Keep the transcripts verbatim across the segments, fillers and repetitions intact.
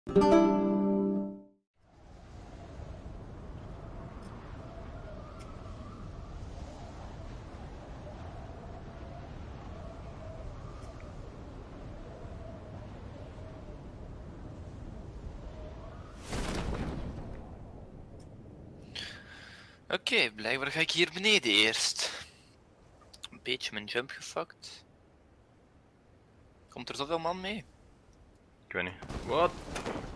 Oké, okay, blijkbaar ga ik hier beneden eerst. Een beetje mijn jump gefuckt. Komt er zoveel man mee? Ik weet niet. What the fuck?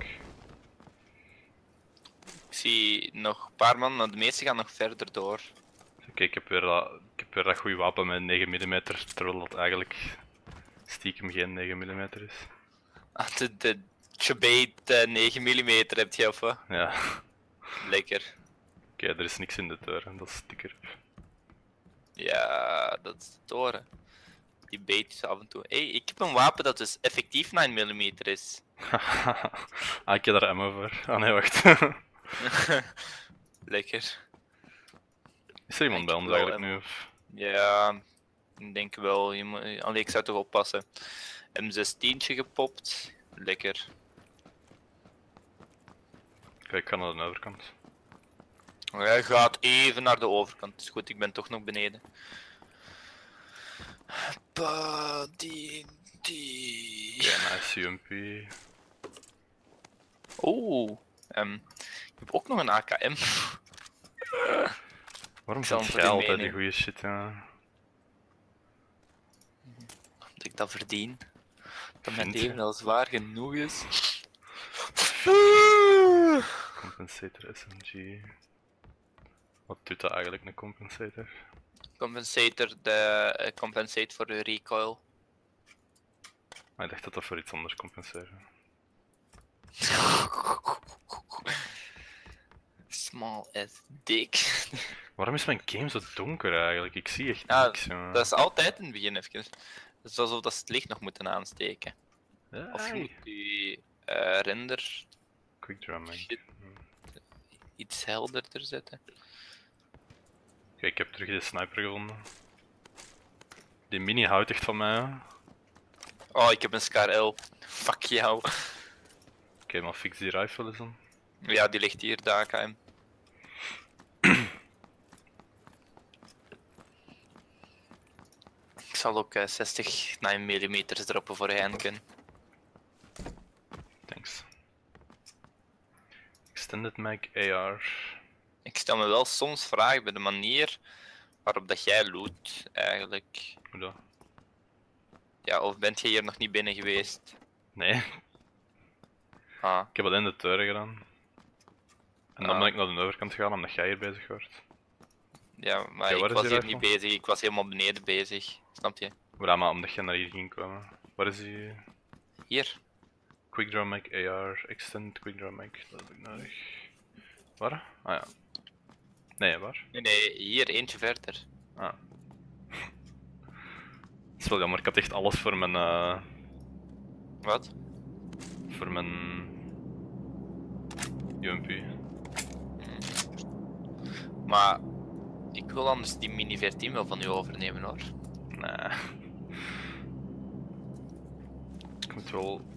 Ik zie nog een paar man, maar de meeste gaan nog verder door. Oké, okay, ik heb weer dat, ik heb weer dat goede wapen met negen millimeter, terwijl dat eigenlijk stiekem geen negen millimeter is. Ah, de, de Chebate uh, negen millimeter heb je of wat? Ja. Lekker. Oké, okay, er is niks in de deur, dat is sticker. Ja, dat is te horen. Die bait is af en toe. Hé, hey, ik heb een wapen dat dus effectief negen millimeter is. Ah, ik heb daar ammo voor. Ah nee, wacht. Lekker. Is er iemand bij ons eigenlijk nu? Of? Ja, ik denk wel. Je moet... Allee, ik zou toch oppassen. M zestien gepopt. Lekker. Kijk, ik ga naar de overkant. Hij gaat even naar de overkant. Is goed, ik ben toch nog beneden. Pa, die, die. Ja, nice U M P. Oeh, um, ik heb ook nog een A K M. Waarom vind jij altijd die goede shit, ja? Dat ik dat verdien. Dat mijn leven al zwaar genoeg is. Compensator S M G. Wat doet dat eigenlijk, een compensator? Compensator, de uh, compensate voor de recoil. Maar ik dacht dat dat voor iets anders compenseerde. Small as dick. Waarom is mijn game zo donker eigenlijk? Ik zie echt ja, niks, jongen. Dat is altijd in het begin even. Het is alsof dat ze het licht nog moeten aansteken. Ja, of je moet die uh, render Quick Draw shit iets helderder zetten. Kijk, ik heb terug de sniper gevonden. Die mini houdt echt van mij, hè? Oh, ik heb een Scar L. Fuck jou. Oké, okay, maar fix die rifle eens dan. Ja, die ligt hier, de A K M. Ik zal ook uh, zestig negen millimeter droppen voor Heineken. Thanks. Extended mag A R. Ik stel me wel soms vragen bij de manier waarop dat jij loot, eigenlijk. Hoe dat? Ja, of bent je hier nog niet binnen geweest? Nee. Ah. Ik heb alleen de deuren gedaan. En dan ah. ben ik naar de overkant gegaan omdat jij hier bezig wordt. Ja, maar okay, ik was hier rifle? niet bezig, ik was helemaal beneden bezig, snap je? Ja, maar omdat jij naar hier ging komen. Waar is die? Hier. Quick Draw Mag A R, Extended Quick Draw Mag, dat heb ik nodig. Waar? Ah ja. Nee, waar? Nee, nee, hier eentje verder. Ah. Dat is wel jammer, ik had echt alles voor mijn... Uh... Wat? Voor mijn... U M P. Hmm. Maar... Ik wil anders die mini veertien wel van u overnemen, hoor. Nee. Ik moet wel...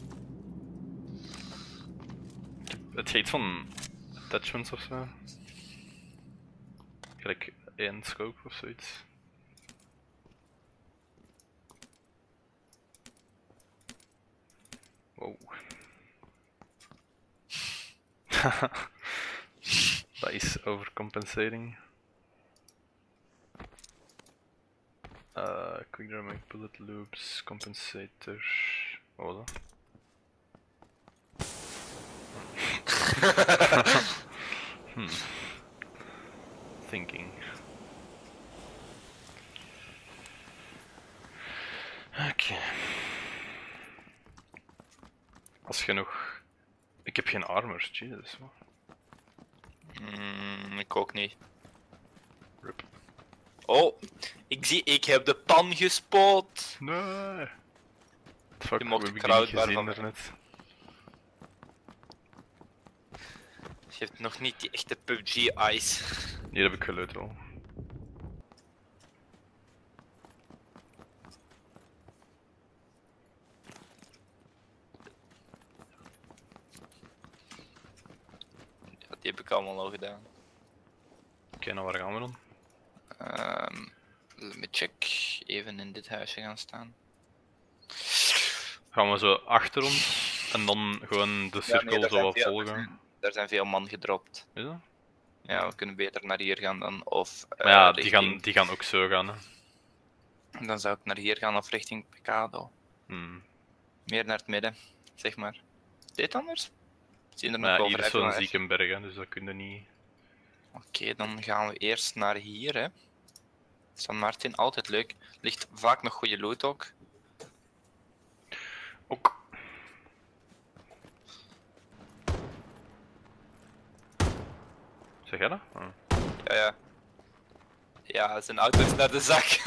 Het heet van... attachments ofzo. Gelijk één scope of zoiets. Wow. Dat is overcompensating. Uh, quick draw mag, bullet loops, compensator. Wat was dat? hmm. Thinking. Oké. Okay. Als je nog... Ik heb geen armor, jezus. Mm, ik ook niet. Rip. Oh, ik zie, ik heb de pan gespoot. Nee. Fuck, Je mocht hoe heb crowd ik die niet gezien waarvan... daarnet? Je hebt nog niet die echte P U B G eyes. Hier heb ik geluid al. Die heb ik allemaal al gedaan. Oké, okay, nou waar gaan we dan? Um, let me check. Even in dit huisje gaan staan. Gaan we zo achter ons en dan gewoon de cirkel ja, nee, zo wat veel, volgen? Er zijn, er zijn veel man gedropt. Is dat? Ja, we kunnen beter naar hier gaan dan of. Uh, maar ja, richting... die, gaan, die gaan ook zo gaan. Hè. Dan zou ik naar hier gaan of richting Picado. Hmm. Meer naar het midden, zeg maar. Dit anders? Zien er nog ja, wel hier is vrij zo'n veel Ziekenberg, hè, dus dat kun je niet. Oké, okay, dan gaan we eerst naar hier, hè. San Martin, altijd leuk. Ligt vaak nog goede loot ook. Ook. Zeg jij dat? Oh. Ja, ja. Ja, zijn auto is naar de zak.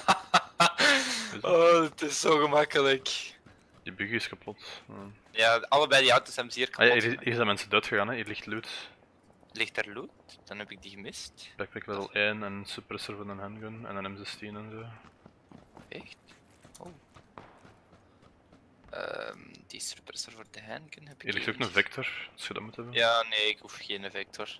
Oh, het is zo gemakkelijk. Die bug is kapot. Oh. Ja, allebei die auto's hebben zeer kapot. Ah, ja, hier, hier zijn mensen dood gegaan, hè. Hier ligt loot. Ligt er loot? Dan heb ik die gemist. Backpack level één en een suppressor van een handgun en een M zestien en zo. Echt? Oh. Um, die suppressor voor de handgun heb ik. Hier ligt ook een vector, als je dat moet hebben. Ja, nee, ik hoef geen vector.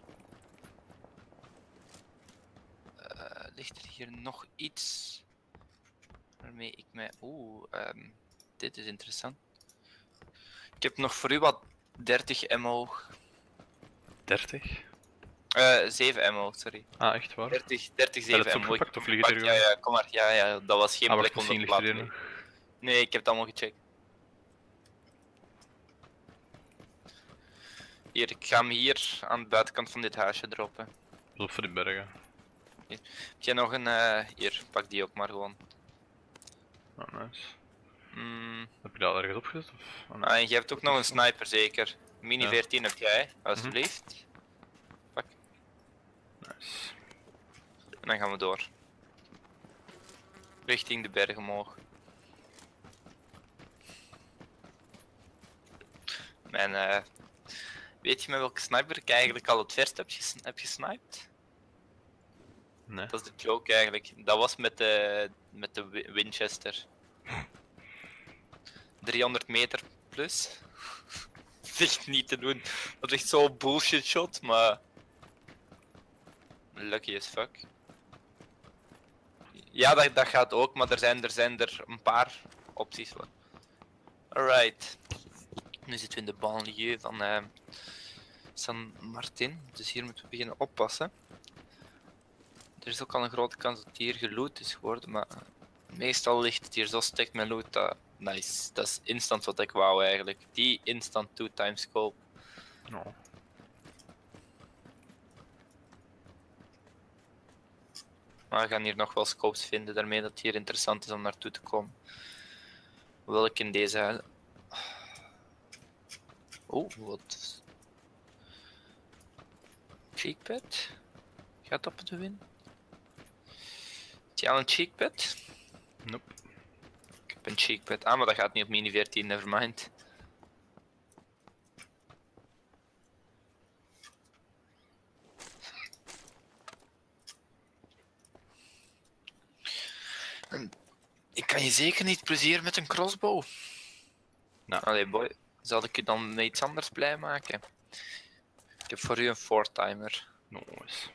Uh, ligt er hier nog iets waarmee ik mij. Oeh, um, dit is interessant. Ik heb nog voor u wat dertig ammo. dertig? Uh, zeven ammo, sorry. Ah, echt waar? dertig, dertig, zeven zeven ammo. Opgepakt, of liggen er ja, ja, kom maar. Ja, ja, dat was geen ah, plek wacht, om dat te ligt er laten. Nee, ik heb het allemaal gecheckt. Hier, ik ga hem hier aan de buitenkant van dit huisje droppen. Pas op voor die bergen. Hier. Heb jij nog een... Uh, hier, pak die ook maar gewoon. Ah, nice. Mm. Heb je dat ergens opgezet? Of? Oh, nee. Ah, en je hebt ook nog een sniper zeker. Mini ja. veertien heb jij, alsjeblieft. Mm-hmm. Pak. Nice. En dan gaan we door. Richting de berg omhoog. Mijn, uh, weet je met welke sniper ik eigenlijk al het verst heb, ges heb gesniped? Nee. Dat is de joke eigenlijk. Dat was met de, met de Winchester. driehonderd meter plus. Dat is echt niet te doen. Dat is echt zo'n bullshit shot, maar... Lucky as fuck. Ja, dat, dat gaat ook, maar er zijn, er zijn er een paar opties voor. Alright. Nu zitten we in de banlieue van uh, San Martin, dus hier moeten we beginnen oppassen. Er is ook al een grote kans dat hier geloot is geworden, maar meestal ligt het hier zo sterk met loot dat... Nice, dat is instant wat ik wou eigenlijk. Die instant two times scope. No. Maar we gaan hier nog wel scopes vinden, daarmee dat het hier interessant is om naartoe te komen. Hoewel ik in deze huis... Oh, wat... Cheekpad? Gaat op de win? Heb je al een cheekpad? Nope. Ik heb een cheekpad. Ah, maar dat gaat niet op mini veertien, nevermind. Ik kan je zeker niet plezier met een crossbow. Nou. Allee boy, zal ik je dan met iets anders blij maken? Ik heb voor u een four-timer. Nice.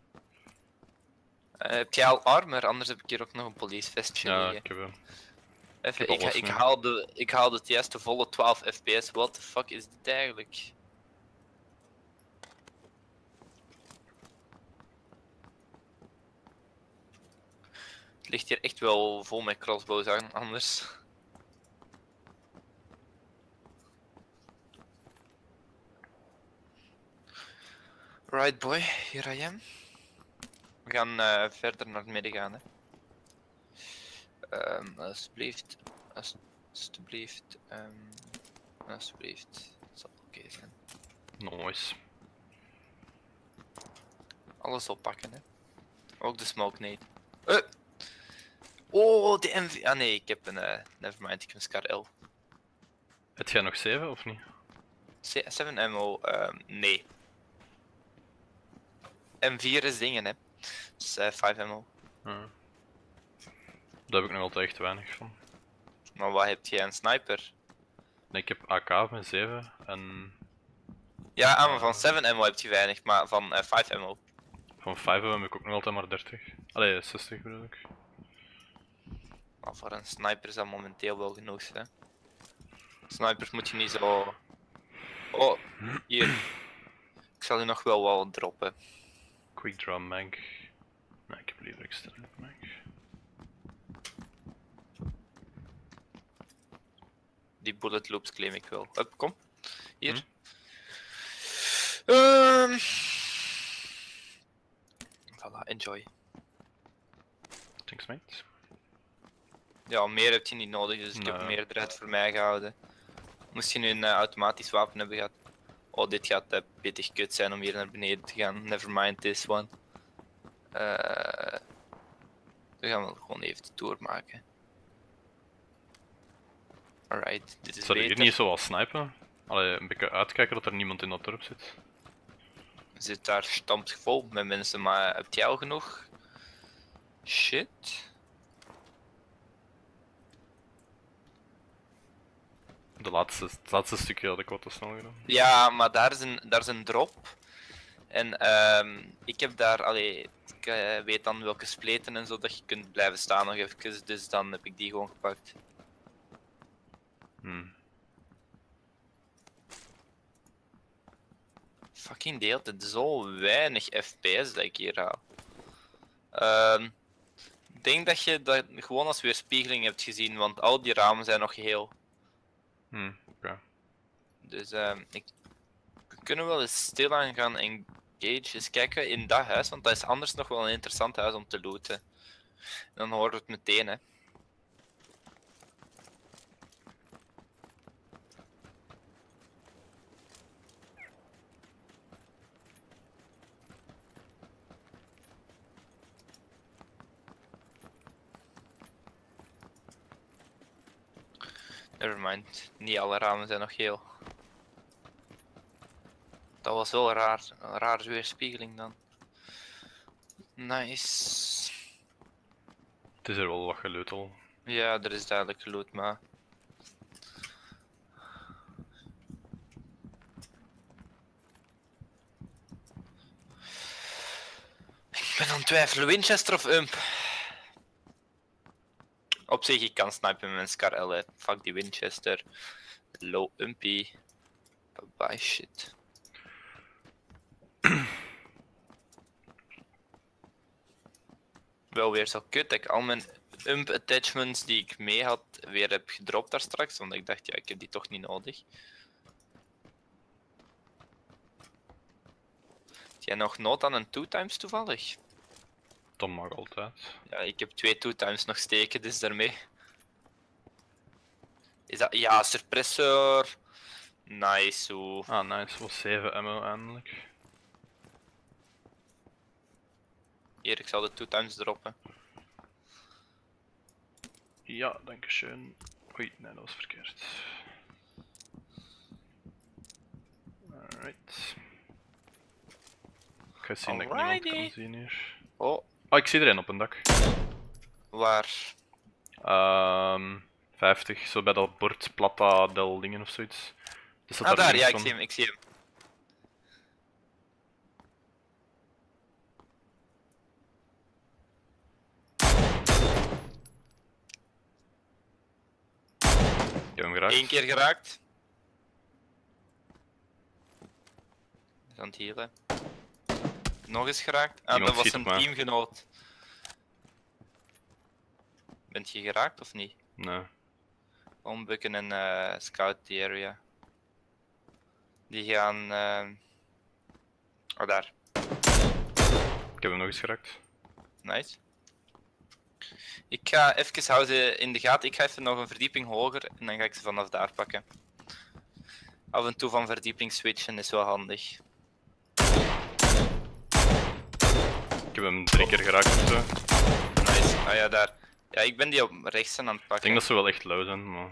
Uh, heb jij al armor? Anders heb ik hier ook nog een police vestje Ja, liggen. ik heb hem. Even, ik, ik, ik, haalde, ik haalde het juist de volle twaalf F P S. What the fuck is dit eigenlijk? Het ligt hier echt wel vol met crossbows aan, anders. Right boy, here I am. We gaan uh, verder naar het midden gaan, hè. Um, alsjeblieft, alsjeblieft, um, alsjeblieft, het zal oké okay zijn. Nice. Alles oppakken, hè. Ook de smoke nade. Uh. Oh, de M V... Ah nee, ik heb een... Uh, nevermind, ik heb een Scar L. Heb jij nog zeven of niet? zeven ammo, um, nee. M vier is dingen, hè. Dus uh, vijf ammo. Ja. Daar heb ik nog altijd echt weinig van. Maar wat heb jij, een sniper? Nee, ik heb A K met zeven en Ja, ah, maar van zeven ammo heb je weinig, maar van uh, vijf ammo. Van vijf heb ik ook nog altijd maar dertig. Allee, zestig bedoel ik. Maar voor een sniper is dat momenteel wel genoeg, hè. Snipers moet je niet zo... Oh, hier. Ik zal je nog wel wat droppen. Quick draw mag. Nee, ik heb liever extended mag. Die bullet loops claim ik wel. Hup, kom. Hier. Hm? Um... Voilà, enjoy. Thanks mate. Ja, meer heb je niet nodig, dus ik Nee. heb meer eruit voor mij gehouden. Moest je nu een uh, automatisch wapen hebben gehad. Oh, dit gaat uh, pittig kut zijn om hier naar beneden te gaan. Never mind this one. Uh, we gaan wel gewoon even de tour maken. Alright, dit is Zou je beter. hier niet zo wat snipen? Allee, een beetje uitkijken dat er niemand in dat dorp zit. Zit daar stampt vol met mensen, maar heb jij al genoeg? Shit. De laatste, het laatste stukje had ik wat te snel gedaan. Ja, maar daar is een, daar is een drop. En um, ik heb daar, allee, ik uh, weet dan welke spleten en zo dat je kunt blijven staan nog even, dus dan heb ik die gewoon gepakt. Hmm. Fucking deelt het zo weinig F P S dat ik hier haal. Um, ik denk dat je dat gewoon als weerspiegeling hebt gezien, want al die ramen zijn nog heel. Hmm, oké. Okay. Dus um, ik, we kunnen wel eens stilaan gaan engage, eens kijken in dat huis, want dat is anders nog wel een interessant huis om te looten. En dan horen we het meteen, hè. Nevermind, niet alle ramen zijn nog geel. Dat was wel raar, een raar weerspiegeling dan. Nice. Het is er wel wat geloot al. Ja, er is duidelijk geloot, maar... Ik ben aan het twijfelen, Winchester of Ump? Op zich, ik kan snipen met mijn Scar L, hè. Fuck die Winchester. Low Umpy. Bye bye shit. Wel weer zo kut dat ik al mijn Ump attachments die ik mee had weer heb gedropt daar straks, want ik dacht ja, ik heb die toch niet nodig. Heb jij nog nood aan een two times toevallig? Dat mag altijd. Ja, ik heb twee two times nog steken, dus daarmee. Is dat... Ja, suppressor. Nice, oeh. Ah, nice. Was zeven ammo eindelijk. Hier, ik zal de two times droppen. Ja, dankjewel. Oei, nee, dat was verkeerd. Alright. Ik ga zien dat ik niemand kan zien hier. Oh. Oh, ik zie er een op een dak. Waar? Um, vijftig, zo bij dat bord Plata del dingen of zoiets. Dus Ah, daar, ja, ik zie hem, ik zie hem. Ik heb hem geraakt. Eén keer geraakt. Is aan het healen. Nog eens geraakt. Ah, Iemand dat was schiet een op mij. teamgenoot. Bent je geraakt of niet? Nee. Ombukken en uh, scout die area. Die gaan... Uh... Oh, daar. Ik heb hem nog eens geraakt. Nice. Ik ga even houden in de gaten. Ik ga even nog een verdieping hoger en dan ga ik ze vanaf daar pakken. Af en toe van verdieping switchen is wel handig. Ik heb hem drie keer geraakt of zo. Nice. Ah ja, daar. Ja, ik ben die op rechts aan het Ik pakken. denk dat ze wel echt low zijn, maar...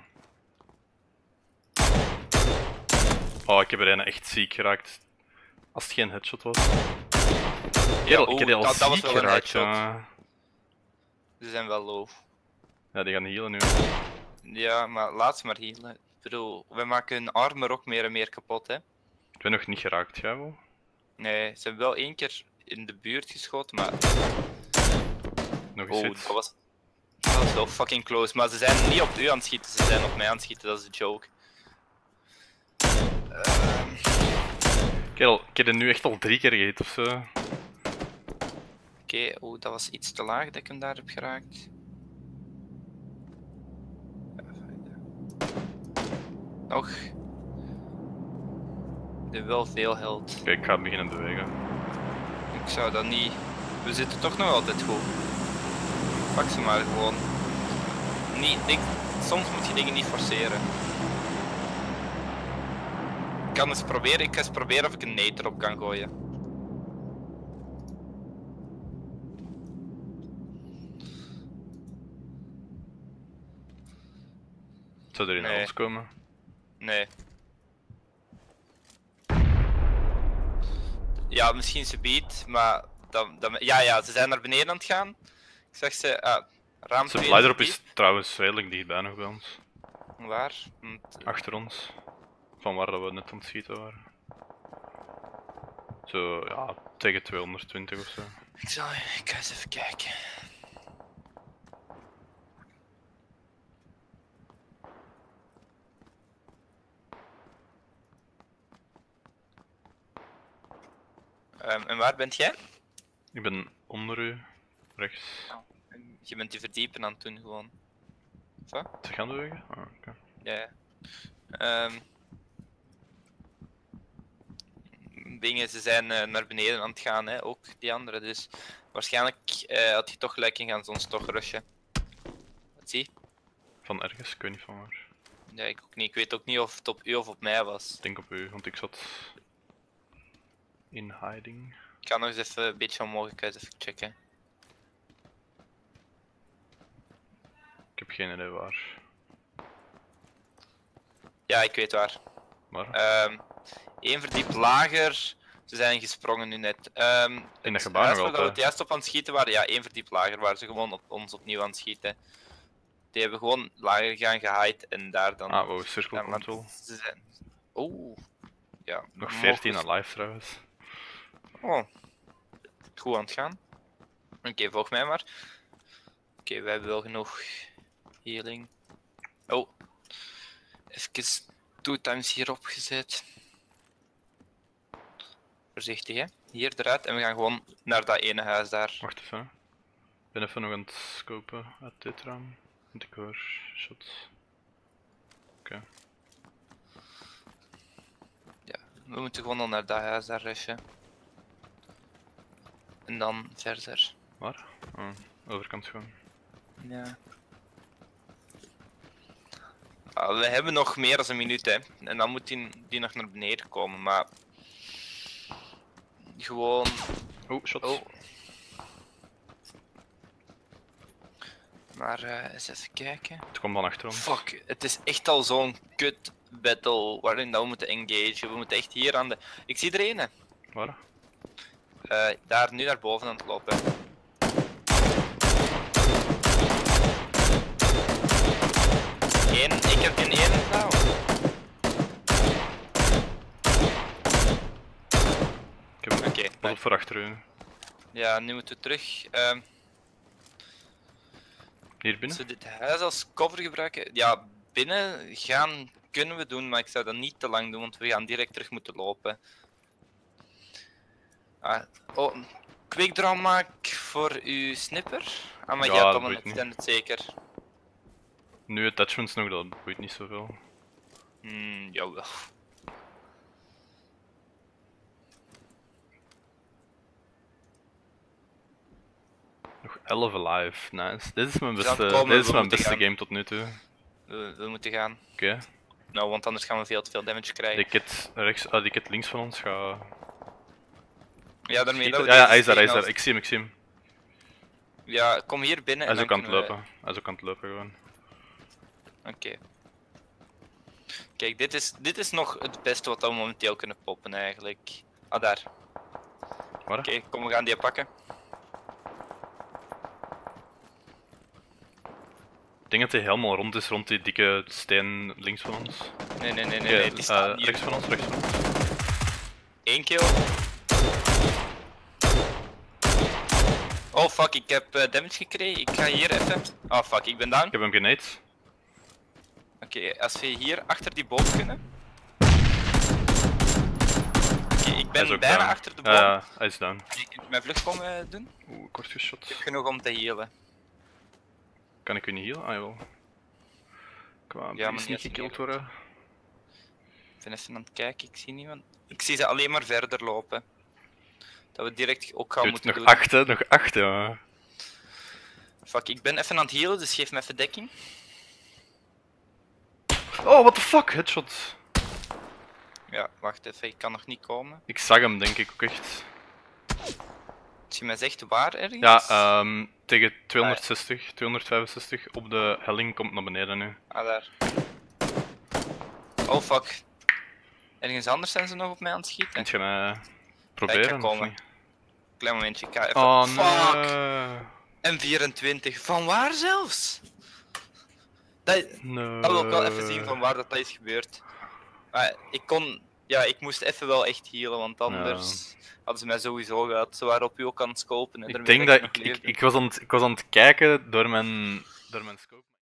Oh, ik heb er een echt ziek geraakt. Als het geen headshot was. Ja, ik heb die al dat, dat was ziek wel een geraakt, headshot. ja. Ze zijn wel low. Ja, die gaan healen nu. Ja, maar laat ze maar healen. Ik bedoel, we maken hun armor ook meer en meer kapot, hè. ben nog niet geraakt, jij wel? Nee, ze hebben wel één keer in de buurt geschoten, maar... Nog eens Oh, iets. dat was... Dat was wel fucking close, maar ze zijn niet op u aan het schieten, ze zijn op mij aan het schieten, dat is een joke. Ehm, Kerel, ik heb er nu echt al drie keer gehit ofzo. Oké, okay, oh, dat was iets te laag dat ik hem daar heb geraakt. Nog. Die heeft wel veel held. Kijk, ik ga beginnen bewegen. Ik zou dat niet... We zitten toch nog altijd goed. Pak ze maar gewoon. Niet, ik... Soms moet je dingen niet forceren. Ik kan eens proberen, ik ga eens proberen of ik een nade erop kan gooien. Zou er in Nee. ons komen? Nee. Ja, misschien ze biedt, maar dan, dan, ja, ja, ze zijn naar beneden aan het gaan. Ik zag ze, ah, raam De tweede fly-drop verdiep. is trouwens redelijk dichtbij nog bij ons. Waar? Want, Achter ons. Van waar dat we net aan het schieten waren. Zo, ja, tegen tweehonderdtwintig ofzo. ik zal, ik ga eens even kijken. Um, en waar bent jij? Ik ben onder u, rechts. Je bent die verdiepen aan het doen gewoon. Wat? Ze gaan bewegen? Ah, oké. Ja. Ehm dingen, ze zijn uh, naar beneden aan het gaan, hè, ook die andere. Dus waarschijnlijk uh, had je toch gelijk in gaan ze ons toch rushen. Wat zie? Van ergens, ik weet niet van waar. Ja, ik ook niet. Ik weet ook niet of het op u of op mij was. Ik denk op u, want ik zat in hiding. Ik ga nog eens even een beetje omhoog, ik ga eens even checken. Ik heb geen idee waar. Ja, ik weet waar. Waar? Um, Eén verdiep lager. Ze zijn gesprongen nu net. Um, In dat het gebouw huis nog waar we het altijd? juist op aan het schieten waren, ja, één verdiep lager waren ze gewoon op ons opnieuw aan het schieten. Die hebben gewoon lager gaan gehide en daar dan... Ah, wow, circle Ja, maar control. ze zijn... Oeh. Ja, Nog we veertien mogen- alive trouwens. Oh. Goed aan het gaan. Oké, okay, volg mij maar. Oké, okay, we hebben wel genoeg healing. Oh. Even two times hierop gezet. Voorzichtig hè. Hier eruit en we gaan gewoon naar dat ene huis daar. Wacht even. Ik ben even nog aan het scopen uit dit raam. Want ik hoor shots. Oké. Okay. Ja, we moeten gewoon al naar dat huis daar rushen. En dan verder. Waar? Oh, overkant gewoon. Ja. Ah, we hebben nog meer dan een minuut hè. En dan moet die, die nog naar beneden komen, maar... Gewoon... Oh, shots. Oh. Maar uh, eens even kijken. Het komt van achter ons. Fuck, het is echt al zo'n kut battle waarin dat we moeten engagen. We moeten echt hier aan de... Ik zie er een. hè. Waar? Uh, daar nu naar boven aan het lopen. Eén, ik heb geen één nou. Ik heb hem. Oké, Pas op voor achter u. ja, nu moeten we terug. Uh, Hier binnen? Zullen we dit huis als cover gebruiken? Ja, binnen gaan kunnen we doen, maar ik zou dat niet te lang doen, want we gaan direct terug moeten lopen. Ah, oh, quick draw maak voor uw snipper? Ah, maar Ja, jij dat hebt al een boeit niet. extended zeker. Nu attachments nog, dat boeit niet zoveel. Hmm, jawel. Nog elf alive, nice. Dit is mijn We zijn beste, komen, dit is we mijn moeten beste gaan. game tot nu toe. We, we moeten gaan. Oké. Okay. Nou, want anders gaan we veel te veel damage krijgen. Die kit rechts, ah, die kit links van ons gaat. Ja, daarmee dat we Ja, ja, deze hij is daar, hij is steen daar. Ik zie hem, ik zie hem. als- Ja, kom hier binnen Hij en is dan ook aan het kunnen we- lopen. Hij is ook aan het lopen gewoon. Oké. Okay. Kijk, dit is, dit is nog het beste wat we momenteel kunnen poppen eigenlijk. Ah, daar. Waar? Oké, okay, kom, we gaan die pakken. Ik denk dat hij helemaal rond is, rond die dikke steen links van ons. Nee, nee, nee, nee, Oké, nee die staan uh, hier. rechts van ons, rechts van ons. Eén kill. Oh fuck, ik heb uh, damage gekregen. Ik ga hier even. Oh fuck, ik ben down. Ik heb hem genade. Oké, okay, als we hier achter die boom kunnen. Oké, okay, ik ben bijna down. achter de boom. Ja, uh, hij is down. Je kunt mijn vlucht komen doen. Oeh, kort geschot. Ik heb genoeg om te healen. Kan ik u niet healen? Ah jawel. Kom aan, ja, please niet gekillt worden. Ik ben even aan het kijken, ik zie niemand. Ik zie ze alleen maar verder lopen. Dat we direct ook gaan Dude, moeten nog doen. acht, hè? Nog acht, ja. Fuck, ik ben even aan het healen, dus geef me even dekking. Oh, what the fuck, headshot. Ja, wacht even, ik kan nog niet komen. Ik zag hem, denk ik ook echt. Als je mij zegt waar ergens? Ja, um, tegen tweehonderdzestig, ah, ja. tweehonderdvijfenzestig op de helling komt naar beneden nu. Ah, daar. Oh fuck. Ergens anders zijn ze nog op mij aan het schieten. Kunt je mij proberen? Ja, ik ga komen. Klein momentje, ik ga even. Oh fuck! nee. M vierentwintig, van waar zelfs? Dat, nee. dat wil ik wel even zien van waar dat, dat is gebeurd. Maar ik kon. Ja, ik moest even wel echt healen, want anders ja. hadden ze mij sowieso gehad. Ze waren op u ook aan het scopen. En ik denk dat ik, ik, ik, was aan het, ik was aan het kijken door mijn, door mijn scope.